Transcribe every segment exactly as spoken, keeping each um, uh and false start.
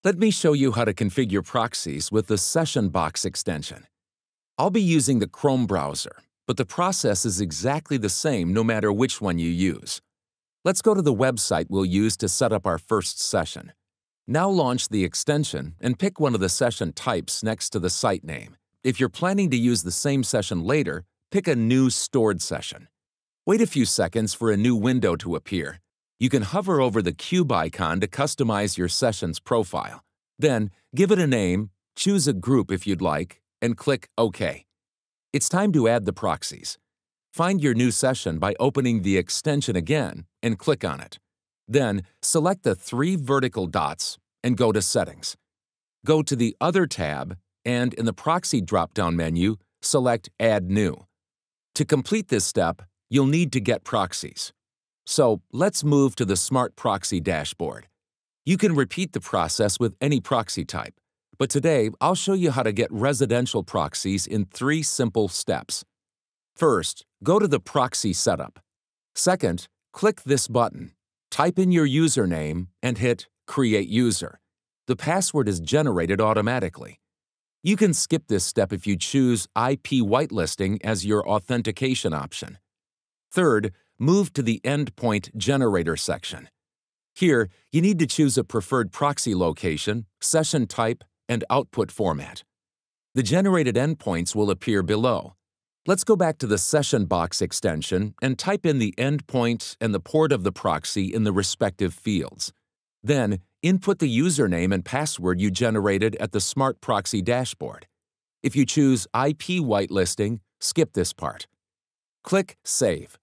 Let me show you how to configure proxies with the SessionBox extension. I'll be using the Chrome browser, but the process is exactly the same no matter which one you use. Let's go to the website we'll use to set up our first session. Now launch the extension and pick one of the session types next to the site name. If you're planning to use the same session later, pick a new stored session. Wait a few seconds for a new window to appear. You can hover over the cube icon to customize your session's profile. Then, give it a name, choose a group if you'd like, and click OK. It's time to add the proxies. Find your new session by opening the extension again and click on it. Then, select the three vertical dots and go to Settings. Go to the Other tab and in the Proxy drop-down menu, select Add New. To complete this step, you'll need to get proxies. So let's move to the Smartproxy dashboard. You can repeat the process with any proxy type, but today I'll show you how to get residential proxies in three simple steps. First, go to the Proxy setup. Second, click this button, type in your username, and hit Create User. The password is generated automatically. You can skip this step if you choose I P whitelisting as your authentication option. Third, move to the Endpoint Generator section. Here, you need to choose a preferred proxy location, session type, and output format. The generated endpoints will appear below. Let's go back to the SessionBox extension and type in the endpoint and the port of the proxy in the respective fields. Then, input the username and password you generated at the Smartproxy dashboard. If you choose I P whitelisting, skip this part. Click Save.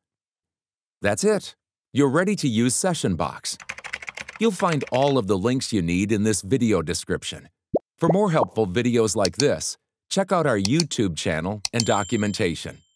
That's it. You're ready to use SessionBox. You'll find all of the links you need in this video description. For more helpful videos like this, check out our YouTube channel and documentation.